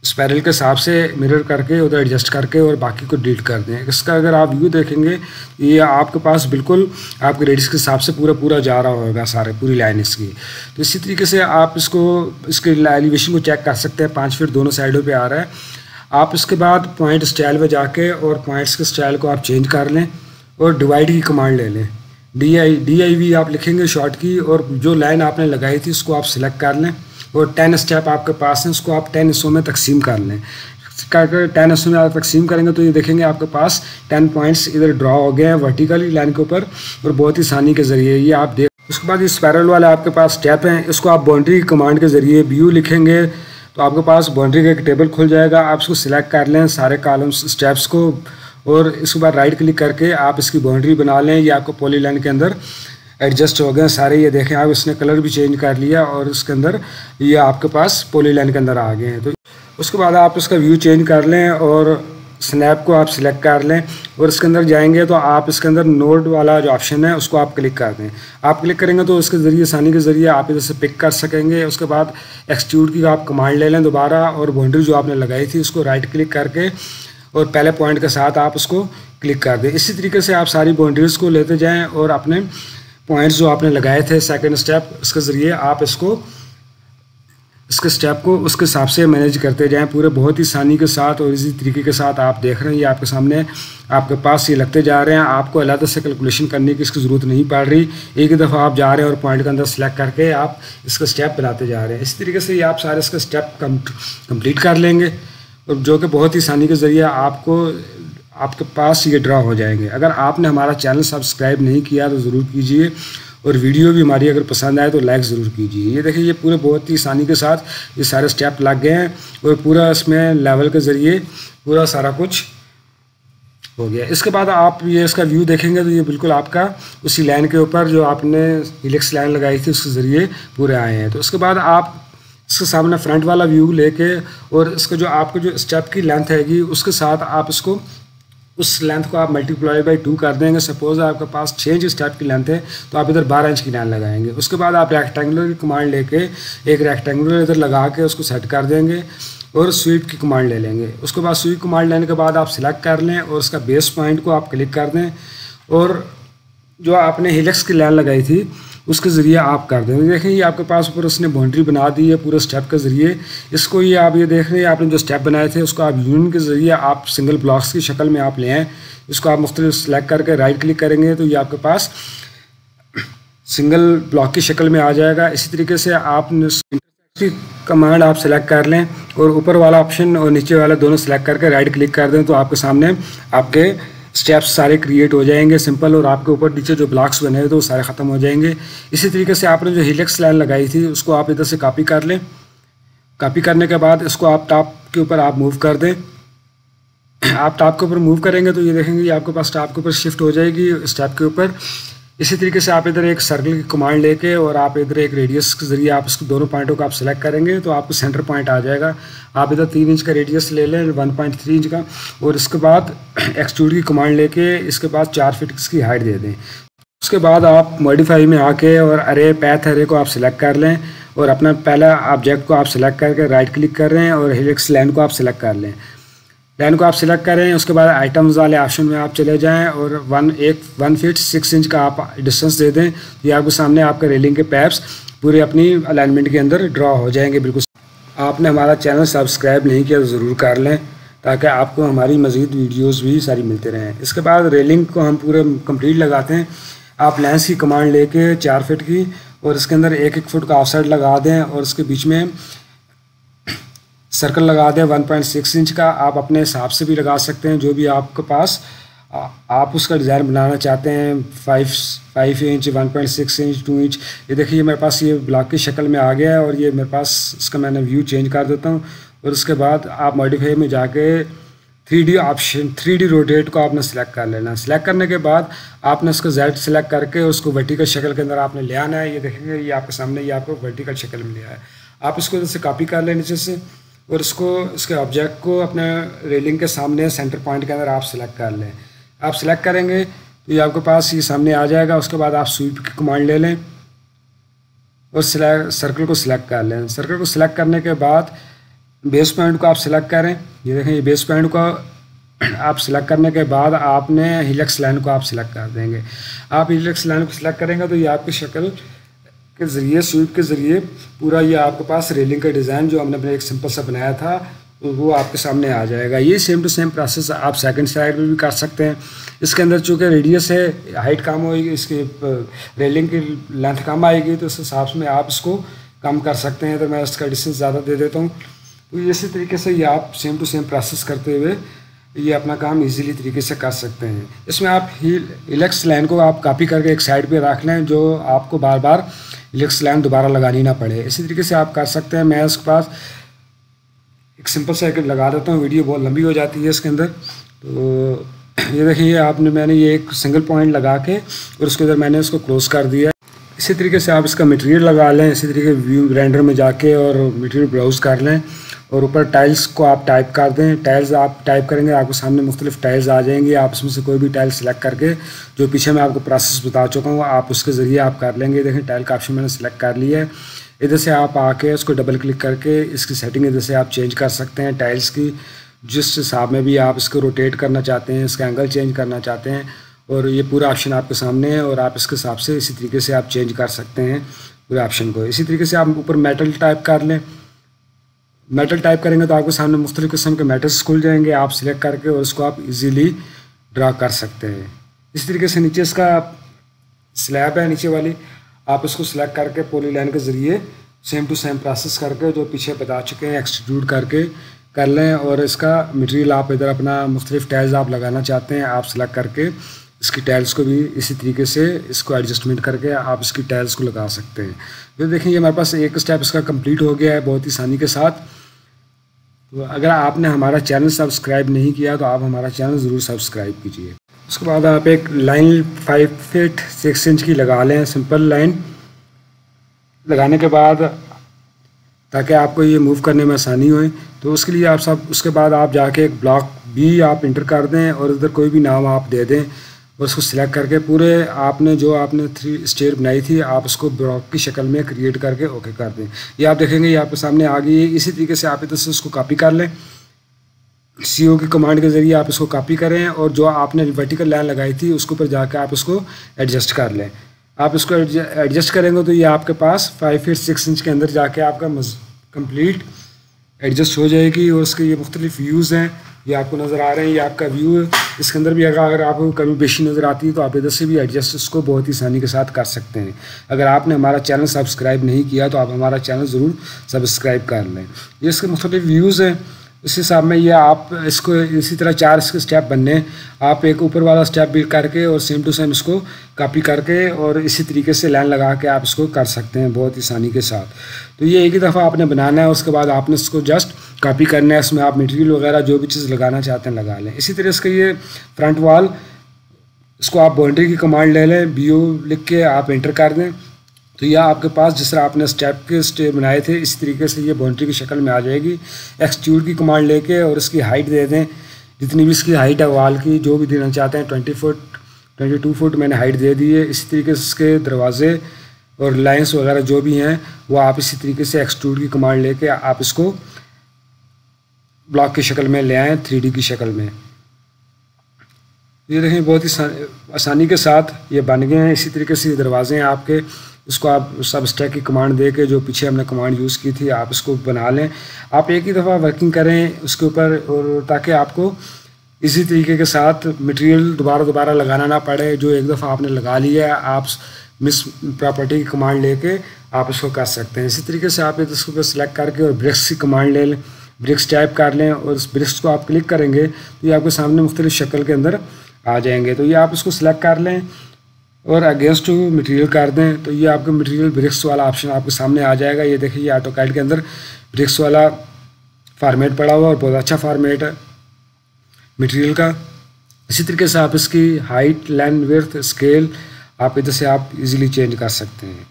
स्पायरल के हिसाब से मिरर करके उधर एडजस्ट करके और बाकी को डिलीट कर दें। इसका अगर आप व्यू देखेंगे ये आपके पास बिल्कुल आपके रेडियस के हिसाब से पूरा जा रहा होगा सारे पूरी लाइन इसकी। तो इसी तरीके से आप इसके एलिवेशन को चेक कर सकते हैं, 5 फीट दोनों साइडों पे आ रहा है। आप इसके बाद पॉइंट स्टाइल में जाके और पॉइंट्स के स्टाइल को आप चेंज कर लें और डिवाइड की कमांड ले लें। DIV आप लिखेंगे शॉर्ट की, और जो लाइन आपने लगाई थी उसको आप सिलेक्ट कर लें और 10 स्टेप आपके पास हैं, उसको आप 10 हिस्सों में तकसीम कर लें। 10 हिस्सों में आप तकसीम करेंगे तो ये देखेंगे आपके पास 10 पॉइंट्स इधर ड्रॉ हो गए हैं वर्टिकली लाइन के ऊपर, और बहुत ही आसानी के ज़रिए ये आप देख। उसके बाद ये स्पायरल वाला आपके पास स्टेप हैं, इसको आप बाउंड्री कमांड के ज़रिए व्यू लिखेंगे तो आपके पास बाउंड्री का एक टेबल खुल जाएगा। आप इसको सिलेक्ट कर लें सारे कॉलम्स स्टेप्स को, और इसके बाद राइट क्लिक करके आप इसकी बाउंड्री बना लें। ये आपको पॉलीलाइन के अंदर एडजस्ट हो गए सारे, ये देखें आप इसने कलर भी चेंज कर लिया और इसके अंदर ये आपके पास पॉलीलाइन के अंदर आ गए हैं। तो उसके बाद आप इसका व्यू चेंज कर लें और स्नैप को आप सिलेक्ट कर लें और इसके अंदर जाएंगे तो आप इसके अंदर नोड वाला जो ऑप्शन है उसको आप क्लिक कर दें। आप क्लिक करेंगे तो इसके ज़रिए आसानी के ज़रिए आप इधर से पिक कर सकेंगे। उसके बाद एक्सट्रूड की आप कमांड ले लें दोबारा, और बाउंड्री जो आपने लगाई थी उसको राइट क्लिक करके और पहले पॉइंट के साथ आप उसको क्लिक कर दें। इसी तरीके से आप सारी बाउंड्रीज़ को लेते जाएँ और अपने पॉइंट्स जो आपने लगाए थे सेकंड स्टेप, इसके ज़रिए आप इसके स्टेप को उसके हिसाब से मैनेज करते जाएं पूरे बहुत ही आसानी के साथ। और इसी तरीके के साथ आप देख रहे हैं ये आपके सामने आपके पास ये लगते जा रहे हैं। आपको अलग से कैलकुलेशन करने की इसकी ज़रूरत नहीं पड़ रही, एक ही दफ़ा आप जा रहे हैं और पॉइंट के अंदर सेलेक्ट करके आप इसका स्टेप बनाते जा रहे हैं। इस तरीके से ये आप सारे इसका स्टेप कंप्लीट कर लेंगे, और जो कि बहुत ही आसानी के ज़रिए आपके पास ये ड्रा हो जाएंगे। अगर आपने हमारा चैनल सब्सक्राइब नहीं किया तो ज़रूर कीजिए, और वीडियो भी हमारी अगर पसंद आए तो लाइक ज़रूर कीजिए। ये देखिए ये पूरे बहुत ही आसानी के साथ ये सारे स्टेप लग गए हैं और पूरा इसमें लेवल के ज़रिए पूरा सारा कुछ हो गया। इसके बाद आप ये इसका व्यू देखेंगे तो ये बिल्कुल आपका उसी लाइन के ऊपर जो आपने हेलिक्स लाइन लगाई थी उसके ज़रिए पूरे आए हैं। तो उसके बाद आप इसके सामने फ्रंट वाला व्यू लेके और इसका जो आपको जो स्टेप की लेंथ हैगी उसके साथ आप इसको उस लेंथ को आप मल्टीप्लाई बाई 2 कर देंगे। सपोज आपके पास 6 इंच स्टेप की लेंथ है तो आप इधर 12 इंच की लाइन लगाएंगे। उसके बाद आप रेक्टेंगुलर की कमांड लेके एक रेक्टेंगुलर इधर लगा के उसको सेट कर देंगे और स्वीप की कमांड ले लेंगे। उसके बाद स्वीप कमांड लेने के बाद आप सिलेक्ट कर लें और उसका बेस पॉइंट को आप क्लिक कर दें और जो आपने हेलिक्स की लाइन लगाई थी उसके ज़रिए आप कर दें। देखें ये आपके पास ऊपर उसने बाउंड्री बना दी है पूरे स्टेप के ज़रिए। इसको ये आप ये देख रहे हैं आपने जो स्टेप बनाए थे उसको आप यूनियन के ज़रिए आप सिंगल ब्लॉक्स की शक्ल में आप ले आएँ। इसको आप मुख्तलिफ सेलेक्ट करके राइट क्लिक करेंगे तो ये आपके पास सिंगल ब्लॉक की शक्ल में आ जाएगा। इसी तरीके से आप कमांड आप सेलेक्ट कर लें और ऊपर वाला ऑप्शन और नीचे वाला दोनों सेलेक्ट करके राइट क्लिक कर दें तो आपके सामने आपके स्टेप्स सारे क्रिएट हो जाएंगे सिंपल, और आपके ऊपर नीचे जो ब्लॉक्स बने हैं तो वो सारे ख़त्म हो जाएंगे। इसी तरीके से आपने जो हेलिक्स लाइन लगाई थी उसको आप इधर से कॉपी कर लें। कॉपी करने के बाद इसको आप टॉप के ऊपर आप मूव कर दें। आप टॉप के ऊपर मूव करेंगे तो ये देखेंगे ये आपके पास टॉप के ऊपर शिफ्ट हो जाएगी स्टेप के ऊपर। इसी तरीके से आप इधर एक सर्कल की कमांड लेके और आप इधर एक रेडियस के ज़रिए आप इसको दोनों पॉइंटों को आप सेलेक्ट करेंगे तो आपको सेंटर पॉइंट आ जाएगा। आप इधर 3 इंच का रेडियस ले लें 1.3 इंच का, और इसके बाद एक्सट्रूड की कमांड लेके इसके बाद 4 फीट इसकी हाइट दे दें। उसके बाद आप मॉडिफाई में आके और अरे पैथ अरे को आप सिलेक्ट कर लें और अपना पहला ऑब्जेक्ट को आप सिलेक्ट करके राइट क्लिक कर रहे हैं और हेलिक्स लाइन को आप सिलेक्ट कर लें। लाइन को आप सिलेक्ट करें, उसके बाद आइटम्स वाले ऑप्शन में आप चले जाएं और 1 फीट 6 इंच का आप डिस्टेंस दे दें। ये आपके सामने आपके रेलिंग के पैप्स पूरे अपनी अलाइनमेंट के अंदर ड्रॉ हो जाएंगे बिल्कुल। आपने हमारा चैनल सब्सक्राइब नहीं किया तो ज़रूर कर लें ताकि आपको हमारी मज़ीद वीडियोस भी सारी मिलते रहें। इसके बाद रेलिंग को हम पूरे कंप्लीट लगाते हैं। आप लेंस की कमांड लेके 4 फीट की और इसके अंदर 1-1 फुट का ऑफसेट लगा दें और उसके बीच में सर्कल लगा दें 1.6 इंच का। आप अपने हिसाब से भी लगा सकते हैं जो भी आपके पास आप उसका डिज़ाइन बनाना चाहते हैं। 5 इंच 1.6 इंच 2 इंच। ये देखिए मेरे पास ये ब्लॉक की शक्ल में आ गया है और ये मेरे पास इसका मैंने व्यू चेंज कर देता हूँ। और उसके बाद आप मॉडिफाई में जाके 3D ऑप्शन 3D रोटेट को आपने सेलेक्ट कर लेना। सेलेक्ट करने के बाद आपने उसको जेड सेलेक्ट करके उसको वर्टिकल शक्ल के अंदर आपने ले आना है। ये देखेंगे ये आपके सामने ये आपको वर्टिकल शक्ल में लिया है। आप इसको जैसे कॉपी कर लें नीचे से और इसके ऑब्जेक्ट को अपने रेलिंग के सामने सेंटर पॉइंट के अंदर आप सेलेक्ट कर लें। आप सेलेक्ट करेंगे तो ये आपके पास ये सामने आ जाएगा। उसके बाद आप स्वीप की कमांड ले लें और सर्कल को सिलेक्ट कर लें। सर्कल को सिलेक्ट करने के बाद बेस पॉइंट को आप सिलेक्ट करें। ये देखें, ये बेस पॉइंट को आप सिलेक्ट करने के बाद आपने हिलेक्स लाइन को आप सिलेक्ट कर देंगे। आप हिलेक्स लाइन को सिलेक्ट करेंगे तो ये आपकी शक्ल के ज़रिए, स्वीप के ज़रिए पूरा ये आपके पास रेलिंग का डिज़ाइन जो हमने अपने एक सिंपल सा बनाया था वो आपके सामने आ जाएगा। ये सेम टू सेम प्रोसेस आप सेकंड साइड में भी कर सकते हैं। इसके अंदर चूँकि रेडियस है, हाइट कम होगी, इसकी रेलिंग की लेंथ कम आएगी, तो उस हिसाब से आप इसको कम कर सकते हैं। तो मैं इसका डिस्टेंस ज़्यादा दे देता हूँ। तो इसी तरीके से ये आप सेम टू सेम प्रोसेस करते हुए ये अपना काम इजीली तरीके से कर सकते हैं। इसमें आप हिलेक्स लाइन को आप कॉपी करके एक साइड पे रख लें, जो आपको बार बार हिलेक्स लाइन दोबारा लगानी ना पड़े। इसी तरीके से आप कर सकते हैं। मैं इसके पास एक सिंपल सा लगा देता हूँ, वीडियो बहुत लंबी हो जाती है इसके अंदर। तो ये देखिए, मैंने ये एक सिंगल पॉइंट लगा के और उसके अंदर मैंने इसको क्लोज कर दिया। इसी तरीके से आप इसका मटेरियल लगा लें। इसी तरीके व्यू रेंडर में जाके और मटेरियल ब्राउज कर लें और ऊपर टाइल्स को आप टाइप कर दें। टाइल्स आप टाइप करेंगे, आपको सामने मुख्तलिफ टाइल्स आ जाएंगी। आप उसमें से कोई भी टाइल सेलेक्ट करके, जो पीछे मैं आपको प्रोसेस बता चुका हूँ, आप उसके ज़रिए आप कर लेंगे। देखें, टाइल का ऑप्शन मैंने सेलेक्ट कर लिया है। इधर से आप आके उसको डबल क्लिक करके इसकी सेटिंग इधर से आप चेंज कर सकते हैं। टाइल्स की जिस हिसाब में भी आप इसको रोटेट करना चाहते हैं, इसका एंगल चेंज करना चाहते हैं, और ये पूरा ऑप्शन आपके सामने है और आप इसके हिसाब से इसी तरीके से आप चेंज कर सकते हैं पूरे ऑप्शन को। इसी तरीके से आप ऊपर मेटल टाइप कर लें। मेटल टाइप करेंगे तो आपके सामने मुख्तलिफ़ किस्म के मेटल्स खुल जाएंगे। आप सिलेक्ट करके और उसको आप इजीली ड्रा कर सकते हैं। इस तरीके से नीचे इसका स्लैब है नीचे वाली, आप इसको सिलेक्ट करके पॉलीलाइन के ज़रिए सेम टू सेम प्रोसेस करके जो पीछे बता चुके हैं एक्सट्रूड करके कर लें। और इसका मटेरियल आप इधर अपना मुख्तलिफ टाइल्स आप लगाना चाहते हैं, आप सिलेक्ट करके इसकी टाइल्स को भी इसी तरीके से इसको एडजस्टमेंट करके आप इसकी टाइल्स को लगा सकते हैं। तो देखें, ये हमारे पास एक स्टेप इसका कंप्लीट हो गया है बहुत ही आसानी के साथ। तो अगर आपने हमारा चैनल सब्सक्राइब नहीं किया तो आप हमारा चैनल ज़रूर सब्सक्राइब कीजिए। उसके बाद आप एक लाइन 5 फीट 6 इंच की लगा लें। सिंपल लाइन लगाने के बाद ताकि आपको ये मूव करने में आसानी होए, तो उसके लिए उसके बाद आप जाके एक ब्लॉक भी आप इंटर कर दें और उधर कोई भी नाम आप दे दें और उसको सिलेक्ट करके पूरे आपने 3 स्टेयर बनाई थी आप उसको ब्लॉक की शक्ल में क्रिएट करके ओके कर दें। ये आप देखेंगे ये आपके सामने आ गई है। इसी तरीके से आप इधर से उसको कॉपी कर लें। CO की कमांड के ज़रिए आप इसको कॉपी करें और जो आपने वर्टिकल लाइन लगाई थी उसके ऊपर जाकर आप उसको एडजस्ट कर लें। आप इसको एडजस्ट करेंगे तो ये आपके पास 5 फीट 6 इंच के अंदर जाके आपका कंप्लीट एडजस्ट हो जाएगी। और उसके ये मुख्तलिफ व्यूज़ हैं, ये आपको नज़र आ रहे हैं, ये आपका व्यू है। इसके अंदर भी अगर आपको कमी बेशी नज़र आती है तो आप इधर से भी एडजस्ट इसको बहुत ही आसानी के साथ कर सकते हैं। अगर आपने हमारा चैनल सब्सक्राइब नहीं किया तो आप हमारा चैनल ज़रूर सब्सक्राइब कर लें। ये इसके मुख्तलिफ व्यूज़ हैं। इस हिसाब में ये आप इसको इसी तरह 4 इसके स्टेप बनने, आप एक ऊपर वाला स्टेप भी करके और सेम टू सेम इसको कॉपी करके और इसी तरीके से लाइन लगा के आप इसको कर सकते हैं बहुत ही आसानी के साथ। तो ये एक ही दफ़ा आपने बनाना है, उसके बाद आपने इसको जस्ट कॉपी करना है। इसमें आप मटेरियल वगैरह जो भी चीज़ लगाना चाहते हैं लगा लें। इसी तरह इसका ये फ्रंट वॉल, इसको आप बाउंड्री की कमांड ले लें, BO लिख के आप एंटर कर दें तो यह आपके पास जिस तरह आपने स्टेप बनाए थे इसी तरीके से ये बाउंड्री की शक्ल में आ जाएगी। एक्सट्रूड की कमांड लेके और इसकी हाइट दे दें, जितनी भी इसकी हाइट है वॉल की जो भी देना चाहते हैं 20 फुट 22 फुट मैंने हाइट दे दी है। इसी तरीके से इसके दरवाजे और लाइंस वगैरह जो भी हैं वो आप इसी तरीके से एक्सट्रूड की कमांड लेके आप इसको ब्लॉक की शक्ल में ले आएँ, 3D की शक्ल में। ये देखें बहुत ही आसानी के साथ ये बन गए हैं। इसी तरीके से दरवाजे हैं आपके, इसको आप सब स्टैक की कमांड दे के जो पीछे हमने कमांड यूज़ की थी आप इसको बना लें। आप एक ही दफ़ा वर्किंग करें उसके ऊपर और ताकि आपको इसी तरीके के साथ मटेरियल दोबारा लगाना ना पड़े। जो एक दफ़ा आपने लगा लिया है आप मिस प्रॉपर्टी की कमांड लेके आप इसको कर सकते हैं। इसी तरीके से आप इसको सेलेक्ट करके और ब्रिक्स की कमांड ले लें, ब्रिक्स टाइप कर लें और उस ब्रिक्स को आप क्लिक करेंगे तो ये आपके सामने मुख्तलिफ शक्ल के अंदर आ जाएंगे। तो ये आप इसको सिलेक्ट कर लें और अगेंस्ट टू मटेरियल कर दें तो ये आपका मटेरियल ब्रिक्स वाला ऑप्शन आपके सामने आ जाएगा। ये देखिए AutoCAD के अंदर ब्रिक्स वाला फार्मेट पड़ा हुआ और बहुत अच्छा फार्मेट है मटेरियल का। इसी तरीके से आप इसकी हाइट, लेंथ, विड्थ, स्केल आप इधर से आप इजीली चेंज कर सकते हैं।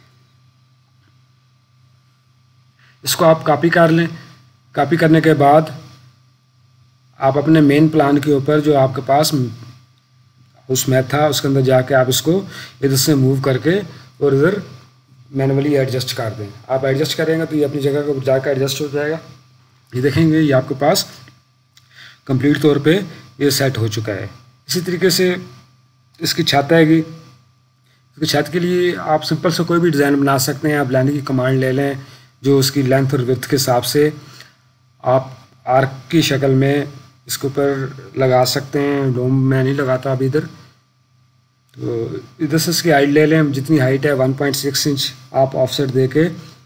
इसको आप कॉपी कर लें। कॉपी करने के बाद आप अपने मेन प्लान के ऊपर जो आपके पास उस मैथ था उसके अंदर जाके आप इसको इधर से मूव करके और इधर मैनुअली एडजस्ट कर दें। आप एडजस्ट करेंगे तो ये अपनी जगह को जाकर एडजस्ट हो जाएगा। ये देखेंगे ये आपके पास कंप्लीट तौर पे ये सेट हो चुका है। इसी तरीके से इसकी छत आएगी। इसकी छत के लिए आप सिंपल से कोई भी डिज़ाइन बना सकते हैं। आप ब्लेंड की कमांड ले लें, जो उसकी लेंथ और विड्थ के हिसाब से आप आर्क की शक्ल में इसके ऊपर लगा सकते हैं। डोम मैं नहीं लगाता अभी इधर, तो इधर से इसकी हाइट ले लें, जितनी हाइट है 1.6 इंच आप ऑफसेट दे के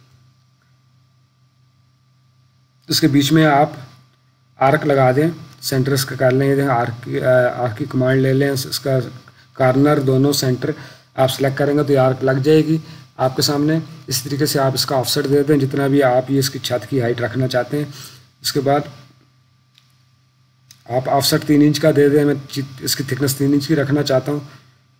इसके बीच में आप आर्क लगा दें। सेंटर इसका कर लें, आर्क की कमांड ले लें, इसका कार्नर दोनों सेंटर आप सेलेक्ट करेंगे तो ये आर्क लग जाएगी आपके सामने। इस तरीके से आप इसका ऑफसेट दे दें जितना भी आप ये इसकी छत की हाइट रखना चाहते हैं। इसके बाद आप ऑफसेट 3 इंच का दे दें, मैं इसकी थिकनेस 3 इंच की रखना चाहता हूँ।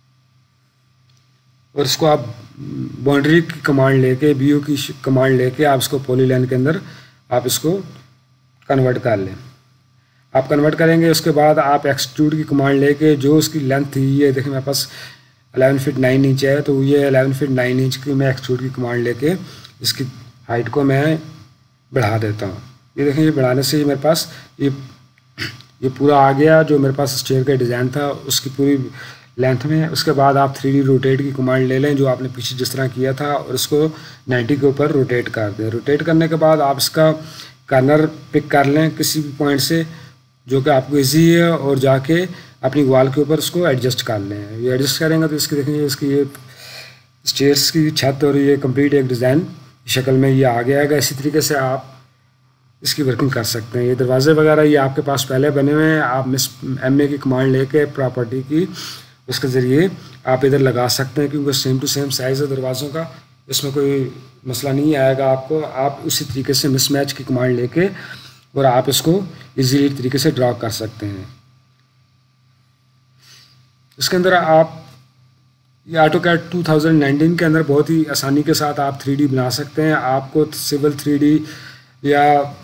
और इसको आप बाउंड्री की कमांड लेके, BO की कमांड लेके आप इसको पॉलीलाइन के अंदर आप इसको कन्वर्ट कर लें। आप कन्वर्ट करेंगे, उसके बाद आप एक्सट्रूड की कमांड लेके जो उसकी लेंथ थी, ये देखें मेरे पास 11 फीट 9 इंच है, तो ये 11 फीट 9 इंच की मैं एक्सट्रूड की कमांड लेके इसकी हाइट को मैं बढ़ा देता हूँ। ये देखें, ये बढ़ाने से मेरे पास ये पूरा आ गया जो मेरे पास स्टेयर का डिज़ाइन था उसकी पूरी लेंथ में। उसके बाद आप 3D रोटेट की कमांड ले लें, जो आपने पीछे जिस तरह किया था, और इसको 90 के ऊपर रोटेट कर दें। रोटेट करने के बाद आप इसका कार्नर पिक कर लें किसी भी पॉइंट से जो कि आपको इजी है, और जाके अपनी वॉल के ऊपर इसको एडजस्ट कर लें। ये एडजस्ट करेंगे तो इसकी देखेंगे इसकी ये स्टेयर्स की छत और ये कंप्लीट एक डिज़ाइन शक्ल में ये आ गया है। इसी तरीके से आप इसकी वर्किंग कर सकते हैं। ये दरवाजे वगैरह ये आपके पास पहले बने हुए हैं, आप MA की कमांड लेके प्रॉपर्टी की उसके ज़रिए आप इधर लगा सकते हैं, क्योंकि सेम टू सेम साइज़ है दरवाज़ों का, इसमें कोई मसला नहीं आएगा आपको। आप उसी तरीके से मिसमैच की कमांड लेके और आप इसको इजीली तरीके से ड्रा कर सकते हैं। इसके अंदर आप ये AutoCAD 2019 के अंदर बहुत ही आसानी के साथ आप 3D बना सकते हैं। आपको सिविल 3D या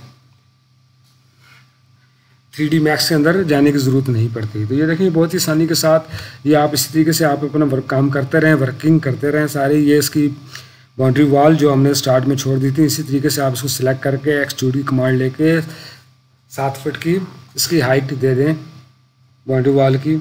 3D मैक्स के अंदर जाने की ज़रूरत नहीं पड़ती। तो ये देखिए बहुत ही आसानी के साथ ये आप इसी तरीके से आप अपना काम करते रहें, वर्किंग करते रहें सारी। ये इसकी बाउंड्री वॉल जो हमने स्टार्ट में छोड़ दी थी, इसी तरीके से आप इसको सिलेक्ट करके एक्सट्रूड की कमांड लेके 7 फीट की इसकी हाइट दे दें बाउंड्री वॉल की।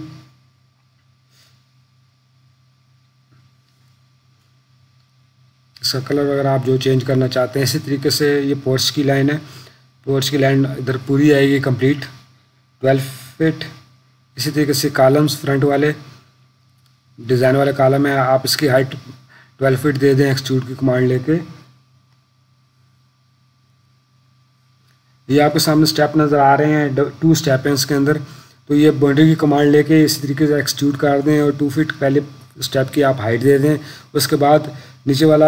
इसका कलर वगैरह आप जो चेंज करना चाहते हैं। इसी तरीके से ये पोर्च की लाइन है, पोर्च की लाइन इधर पूरी आएगी कंप्लीट 12 फीट। इसी तरीके से कॉलम्स फ्रंट वाले डिज़ाइन वाले कॉलम है, आप इसकी हाइट 12 फीट दे दें एक्सट्रूड की कमांड लेके। ये आपके सामने स्टेप नज़र आ रहे हैं, 2 स्टेप हैं इसके अंदर। तो ये बाउंड्री की कमांड लेके इसी तरीके से एक्सट्रूड कर दें और 2 फीट पहले स्टेप की आप हाइट दे दें। उसके बाद नीचे वाला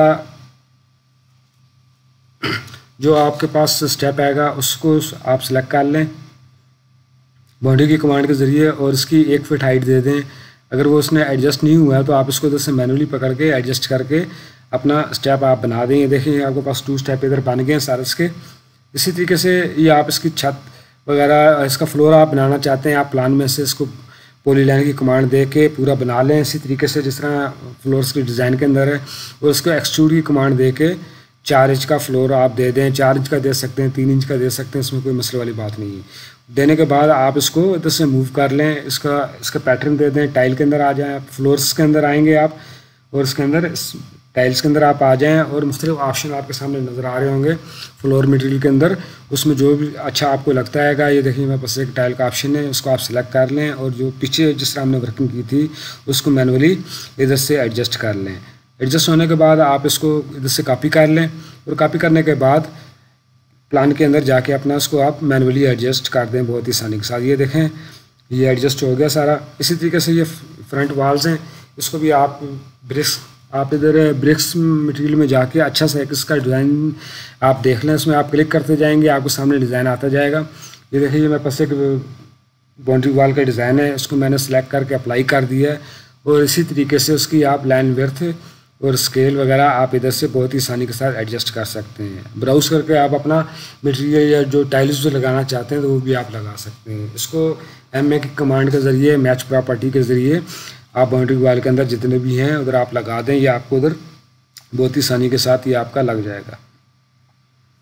जो आपके पास स्टेप आएगा उसको आप सेलेक्ट कर लें बाउंड्री की कमांड के ज़रिए और इसकी 1 फीट हाइट दे दें। अगर वो उसने एडजस्ट नहीं हुआ है तो आप इसको इधर से मैनुअली पकड़ के एडजस्ट करके अपना स्टेप आप बना दें। देखिए आपके पास 2 स्टेप इधर बन गए हैं सारे इसके। इसी तरीके से ये आप इसकी छत वगैरह इसका फ्लोर आप बनाना चाहते हैं, आप प्लान में से इसको पॉलीलाइन की कमांड दे के पूरा बना लें इसी तरीके से जिस तरह फ्लोर्स की डिज़ाइन के अंदर है। और उसको एक्सट्रूड की कमांड दे के 4 इंच का फ्लोर आप दे दें, 4 इंच का दे सकते हैं, 3 इंच का दे सकते हैं, इसमें कोई मसले वाली बात नहीं है। देने के बाद आप इसको इधर से मूव कर लें, इसका पैटर्न दे दें, टाइल के अंदर आ जाएं, आप फ्लोर्स के अंदर आएंगे आप और इसके अंदर टाइल्स के अंदर आप आ जाएं और मुख्तलिफ ऑप्शन आपके सामने नज़र आ रहे होंगे फ्लोर मटेरियल के अंदर। उसमें जो भी अच्छा आपको लगता है, ये देखिए मेरे पास एक टाइल का ऑप्शन है, उसको आप सिलेक्ट कर लें और जो पीछे जिस तरह हमने वर्किंग की थी उसको मैनुअली इधर से एडजस्ट कर लें। एडजस्ट होने के बाद आप इसको इधर से कॉपी कर लें और कॉपी करने के बाद प्लान के अंदर जाके अपना उसको आप मैनुअली एडजस्ट कर दें बहुत ही आसानी के साथ। ये देखें ये एडजस्ट हो गया सारा। इसी तरीके से ये फ्रंट वॉल्स हैं, इसको भी आप इधर ब्रिक्स मटेरियल में जाके अच्छा सा इसका डिज़ाइन आप देख लें, उसमें आप क्लिक करते जाएंगे आपको सामने डिज़ाइन आता जाएगा। ये देखिए मेरे पास एक बाउंड्री वॉल का डिज़ाइन है, उसको मैंने सेलेक्ट करके अप्लाई कर दिया है और इसी तरीके से उसकी आप लाइन विड्थ और स्केल वगैरह आप इधर से बहुत ही आसानी के साथ एडजस्ट कर सकते हैं। ब्राउज करके आप अपना मटेरियल या जो टाइल्स जो लगाना चाहते हैं तो वो भी आप लगा सकते हैं। इसको MA की कमांड के ज़रिए मैच प्रॉपर्टी के ज़रिए आप बाउंड्री वॉल के अंदर जितने भी हैं उधर आप लगा दें, ये आपको उधर बहुत ही आसानी के साथ ये आपका लग जाएगा।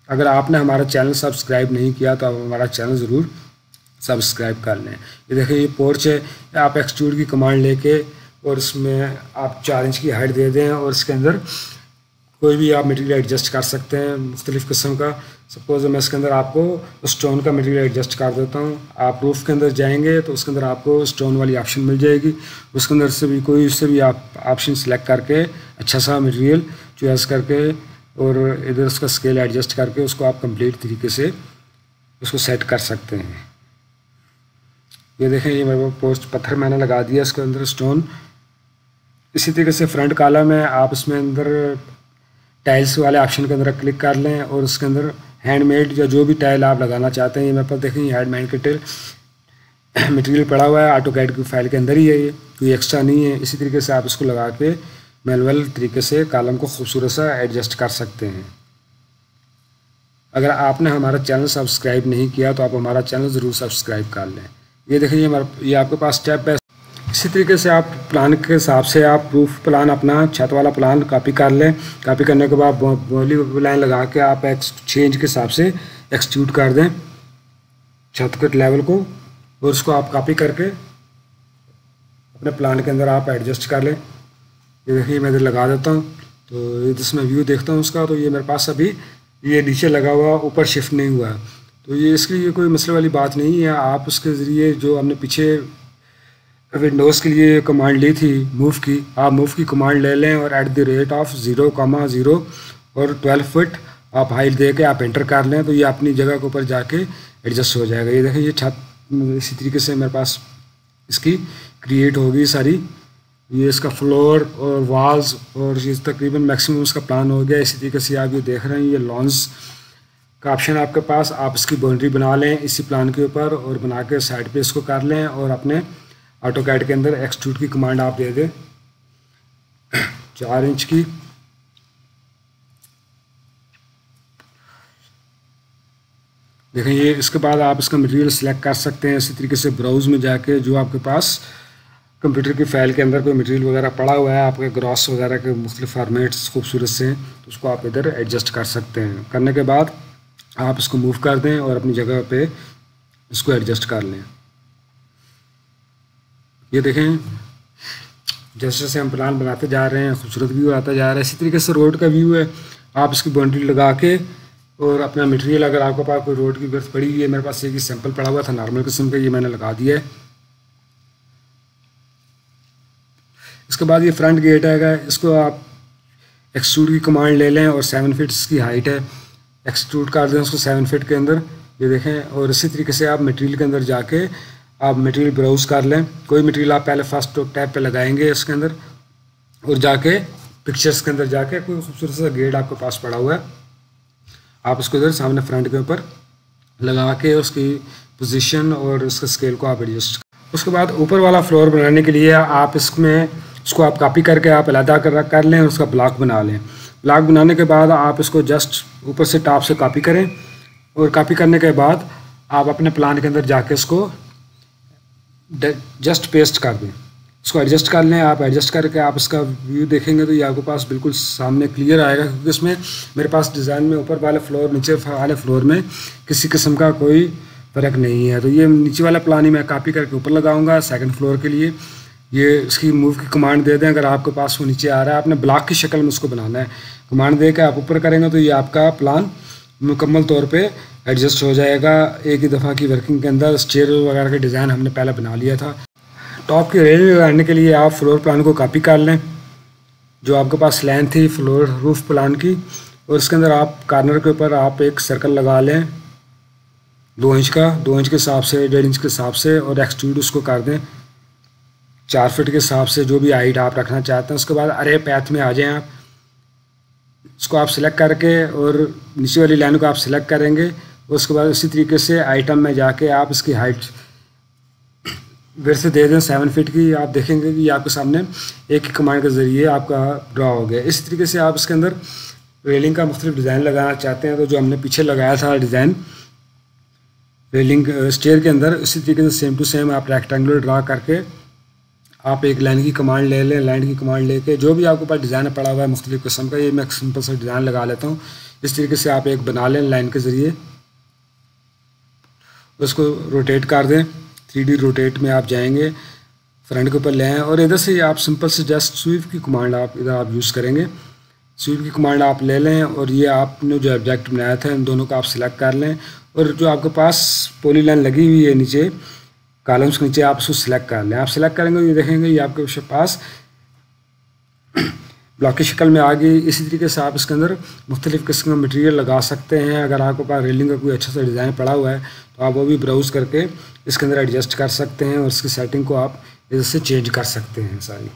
अगर आपने हमारा चैनल सब्सक्राइब नहीं किया तो आप हमारा चैनल ज़रूर सब्सक्राइब कर लें। ये देखिए ये पोर्च है, आप एक्सट्रूड की कमांड लेके और इसमें आप 4 इंच की हाइट दे दें और इसके अंदर कोई भी आप मटेरियल एडजस्ट कर सकते हैं मुख्तलिफ़ किस्म का। सपोज मैं इसके अंदर आपको स्टोन का मटेरियल एडजस्ट कर देता हूँ। आप रूफ़ के अंदर जाएंगे तो उसके अंदर आपको स्टोन वाली ऑप्शन मिल जाएगी, उसके अंदर से भी कोई उससे भी आप ऑप्शन सेलेक्ट करके अच्छा सा मटेरियल चॉइस करके और इधर उसका स्केल एडजस्ट करके उसको आप कंप्लीट तरीके से उसको सेट कर सकते हैं। ये देखें ये मेरे पोस्ट पत्थर मैंने लगा दिया इसके अंदर स्टोन। इसी तरीके से फ्रंट कॉलम है, आप इसमें अंदर टाइल्स वाले ऑप्शन के अंदर क्लिक कर लें और उसके अंदर हैंडमेड या जो भी टाइल आप लगाना चाहते हैं, ये मेरे पास देखें हैंडमेड के टाइल मटेरियल पड़ा हुआ है, AutoCAD की फाइल के अंदर ही है, ये कोई एक्स्ट्रा नहीं है। इसी तरीके से आप इसको लगा के मैनुअल तरीके से कॉलम को खूबसूरत सा एडजस्ट कर सकते हैं। अगर आपने हमारा चैनल सब्सक्राइब नहीं किया तो आप हमारा चैनल ज़रूर सब्सक्राइब कर लें। ये देखिए ये आपके पास स्टेप है। इसी तरीके से आप प्लान के हिसाब से आप रूफ प्लान अपना छत वाला प्लान कॉपी कर लें। कॉपी करने के बाद बॉली लाइन लगा के आप 6 इंच के हिसाब से एक्सट्रूड कर दें छत के लेवल को और उसको आप कॉपी करके अपने प्लान के अंदर आप एडजस्ट कर लें। ये देखिए मैं इधर लगा देता हूँ तो जिसमें व्यू देखता हूँ उसका, तो ये मेरे पास अभी ये नीचे लगा हुआ ऊपर शिफ्ट नहीं हुआ है, तो ये इसके लिए कोई मसले वाली बात नहीं है। आप उसके ज़रिए जो हमने पीछे विंडोज़ के लिए कमांड ली थी मूव की, आप मूव की कमांड ले लें और एट द रेट ऑफ 0,0 और 12 फुट आप हाइट दे के आप एंटर कर लें तो ये अपनी जगह के ऊपर जाके एडजस्ट हो जाएगा। ये देखिए ये छत इसी तरीके से मेरे पास इसकी क्रिएट होगी सारी, ये इसका फ्लोर और वॉल्स और ये तकरीबन मैक्सिमम इसका प्लान हो गया। इसी तरीके से आप ये देख रहे हैं ये लॉन्स का ऑप्शन आपके पास, आप इसकी बाउंड्री बना लें इसी प्लान के ऊपर और बना के साइड पे इसको कर लें और अपने AutoCAD के अंदर एक्सट्रूड की कमांड आप दे दें 4 इंच की। देखें ये इसके बाद आप इसका मटेरियल सिलेक्ट कर सकते हैं इसी तरीके से ब्राउज़ में जाके जो आपके पास कंप्यूटर की फ़ाइल के अंदर कोई मटेरियल वगैरह पड़ा हुआ है आपके ग्रॉस वगैरह के मुख्तलिफ फॉर्मेट्स खूबसूरत से, तो उसको आप इधर एडजस्ट कर सकते हैं। करने के बाद आप इसको मूव कर दें और अपनी जगह पे इसको एडजस्ट कर लें। ये देखें जैसे जैसे हम प्लान बनाते जा रहे हैं खूबसूरत व्यू आता जा रहा है। इसी तरीके से रोड का व्यू है, आप इसकी बाउंड्री लगा के और अपना मटेरियल अगर आपके पास कोई रोड की गर्थ पड़ी हुई है, मेरे पास एक ही सैंपल पड़ा हुआ था नॉर्मल किस्म का, ये मैंने लगा दिया है। इसके बाद ये फ्रंट गेट आएगा, इसको आप एक्सट्रूड की कमांड ले लें और 7 फीट इसकी हाइट है, एक्सट्रूड कर दें उसको 7 फीट के अंदर। ये देखें और इसी तरीके से आप मटेरियल के अंदर जाके आप मटेरियल ब्राउज़ कर लें। कोई मटेरियल आप पहले फर्स्ट टैब पे लगाएंगे इसके अंदर और जाके पिक्चर्स के अंदर जाके कोई खूबसूरत सा गेट आपके पास पड़ा हुआ है, आप उसको इधर सामने फ्रंट के ऊपर लगा के उसकी पोजीशन और उसके स्केल को आप एडजस्ट। उसके बाद ऊपर वाला फ्लोर बनाने के लिए आप इसको आप कॉपी करके आप अलहदा कर लें और उसका ब्लॉक बना लें। ब्लॉक बनाने के बाद आप इसको जस्ट ऊपर से टॉप से कॉपी करें और कॉपी करने के बाद आप अपने प्लान के अंदर जाके इसको जस्ट पेस्ट कर दें, इसको एडजस्ट कर लें। आप एडजस्ट करके आप इसका व्यू देखेंगे तो ये आपके पास बिल्कुल सामने क्लियर आएगा, क्योंकि इसमें मेरे पास डिज़ाइन में ऊपर वाले फ्लोर नीचे वाले फ्लोर में किसी किस्म का कोई फ़र्क नहीं है। तो ये नीचे वाला प्लान ही मैं कॉपी करके ऊपर लगाऊंगा सेकंड फ्लोर के लिए। ये इसकी मूव की कमांड दे दें, अगर आपके पास वो नीचे आ रहा है आपने ब्लॉक की शक्ल में उसको बनाना है, कमांड दे के आप ऊपर करेंगे तो ये आपका प्लान मुकम्मल तौर पे एडजस्ट हो जाएगा। एक ही दफ़ा की वर्किंग के अंदर स्टेयर वगैरह का डिज़ाइन हमने पहले बना लिया था। टॉप की रेलिंग लगाने के लिए आप फ्लोर प्लान को कॉपी कर लें जो आपके पास लाइन थी फ्लोर रूफ प्लान की, और इसके अंदर आप कॉर्नर के ऊपर आप एक सर्कल लगा लें 2 इंच का, 2 इंच के हिसाब से 1.5 इंच के हिसाब से, और एक्सट्रूड उसको कर दें 4 फीट के हिसाब से जो भी हाइट आप रखना चाहते हैं। उसके बाद अरे पैथ में आ जाएं आप, इसको आप सिलेक्ट करके और नीचे वाली लाइन को आप सिलेक्ट करेंगे। उसके बाद उसी तरीके से आइटम में जाके आप इसकी हाइट विड्थ दे दें 7 फीट की। आप देखेंगे कि आपके सामने एक ही कमांड के ज़रिए आपका ड्रा हो गया। इसी तरीके से आप इसके अंदर रेलिंग का मुख्तलिफ डिज़ाइन लगाना चाहते हैं तो जो हमने पीछे लगाया था डिज़ाइन रेलिंग स्टेयर के अंदर, इसी तरीके से सेम टू सेम आप रेक्टेंगुलर ड्रा करके आप एक लाइन की कमांड ले लें, लाइन की कमांड लेके जो भी आपके पास डिज़ाइन पड़ा हुआ है मुख्तलिफ़ किस्म का, ये मैं सिंपल सा डिज़ाइन लगा लेता हूँ। इस तरीके से आप एक बना लें लाइन के ज़रिए, उसको रोटेट कर दें। 3D रोटेट में आप जाएंगे, फ्रंट के ऊपर ले आएँ और इधर से आप सिंपल से जस्ट स्वीप की कमांड आप इधर आप यूज़ करेंगे। स्वीप की कमांड आप ले लें और ये आपने जो ऑब्जेक्ट बनाया था इन दोनों को आप सिलेक्ट कर लें और जो आपके पास पॉली लाइन लगी हुई है नीचे कॉलम्स के नीचे, आप उसको सिलेक्ट कर लें। आप सिलेक्ट करेंगे ये देखेंगे ये आपके पास ब्लॉक की शक्ल में आ गई। इसी तरीके से आप इसके अंदर मुख्तलिफ़ किस्म का मटेरियल लगा सकते हैं। अगर आपके पास रेलिंग का कोई अच्छा सा डिज़ाइन पड़ा हुआ है तो आप वो भी ब्राउज़ करके इसके अंदर एडजस्ट कर सकते हैं और इसकी सेटिंग को आप इधर से चेंज कर सकते हैं सारी।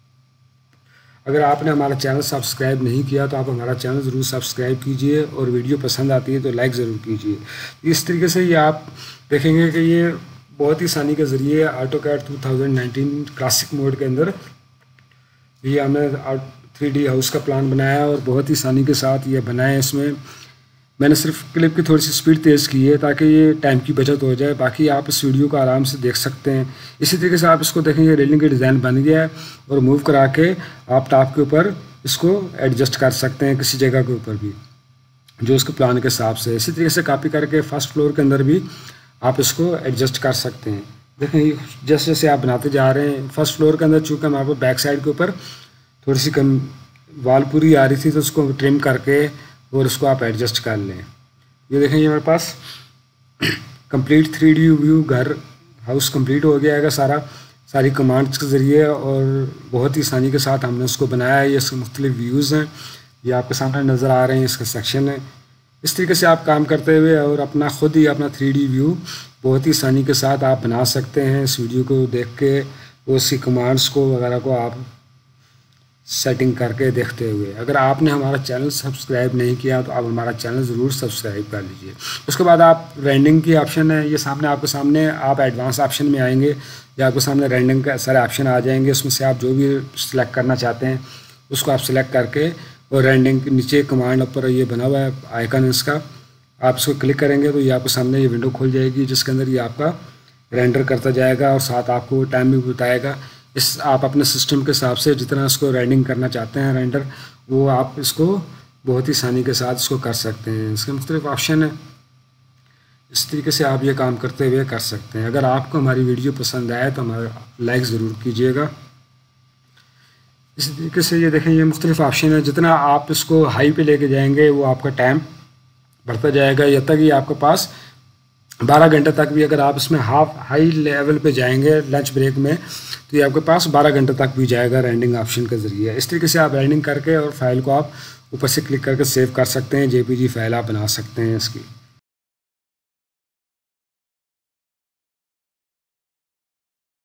अगर आपने हमारा चैनल सब्सक्राइब नहीं किया तो आप हमारा चैनल ज़रूर सब्सक्राइब कीजिए और वीडियो पसंद आती है तो लाइक ज़रूर कीजिए। इस तरीके से ये आप देखेंगे कि ये बहुत ही आसानी के ज़रिए AutoCAD 2019 क्लासिक मोड के अंदर ये हमने 3D हाउस का प्लान बनाया और बहुत ही आसानी के साथ ये बनाया। इसमें मैंने सिर्फ क्लिप की थोड़ी सी स्पीड तेज़ की है ताकि ये टाइम की बचत हो जाए, बाकी आप इस वीडियो को आराम से देख सकते हैं। इसी तरीके से आप इसको देखेंगे रेलिंग का डिज़ाइन बन गया है और मूव करा के आप टॉप के ऊपर इसको एडजस्ट कर सकते हैं किसी जगह के ऊपर भी जो उसके प्लान के हिसाब से। इसी तरीके से कॉपी करके फर्स्ट फ्लोर के अंदर भी आप इसको एडजस्ट कर सकते हैं। देखें जैसे जैसे आप बनाते जा रहे हैं, फर्स्ट फ्लोर के अंदर चूँकि हमारे पास बैक साइड के ऊपर थोड़ी सी कम वॉल पूरी आ रही थी तो उसको ट्रिम करके और उसको आप एडजस्ट कर लें। ये देखें ये मेरे पास कंप्लीट 3D व्यू घर हाउस कंप्लीट हो गया है सारी कमांड्स के ज़रिए और बहुत ही आसानी के साथ हमने उसको बनाया है। ये इसके मुख्तलिफ व्यूज़ हैं, ये आपके सामने नज़र आ रहे हैं, इसका सेक्शन है। इस तरीके से आप काम करते हुए और अपना ख़ुद ही अपना 3D व्यू बहुत ही आसानी के साथ आप बना सकते हैं। इस वीडियो को देख के वो उसकी कमांड्स को वगैरह को आप सेटिंग करके देखते हुए। अगर आपने हमारा चैनल सब्सक्राइब नहीं किया तो आप हमारा चैनल ज़रूर सब्सक्राइब कर लीजिए। उसके बाद आप रेंडिंग की ऑप्शन है, ये आपके सामने आप एडवांस ऑप्शन में आएंगे या आपके सामने रेंडिंग का सारे ऑप्शन आ जाएंगे। उसमें से आप जो भी सिलेक्ट करना चाहते हैं उसको आप सिलेक्ट करके और रेंडिंग के नीचे कमांड ऊपर ये बना हुआ है आइकन इसका, आप इसको क्लिक करेंगे तो ये आपके सामने ये विंडो खुल जाएगी जिसके अंदर ये आपका रेंडर करता जाएगा और साथ आपको टाइम भी बताएगा। इस आप अपने सिस्टम के हिसाब से जितना इसको रेंडिंग करना चाहते हैं रेंडर, वो आप इसको बहुत ही आसानी के साथ इसको कर सकते हैं। इसके मुख्तलिफ ऑप्शन है, इस तरीके से आप ये काम करते हुए कर सकते हैं। अगर आपको हमारी वीडियो पसंद आए तो हमारा लाइक ज़रूर कीजिएगा। इसी तरीके से ये देखें ये मुख्तलिफ ऑप्शन है, जितना आप इसको हाई पे लेके जाएंगे वो आपका टाइम बढ़ता जाएगा। जब तक ये आपके पास 12 घंटे तक भी अगर आप इसमें हाई लेवल पे जाएंगे लंच ब्रेक में तो ये आपके पास 12 घंटे तक भी जाएगा रेंडिंग ऑप्शन के ज़रिए। इस तरीके से आप रेंडिंग करके और फाइल को आप ऊपर से क्लिक करके सेव कर सकते हैं, JPG फाइल आप बना सकते हैं इसकी।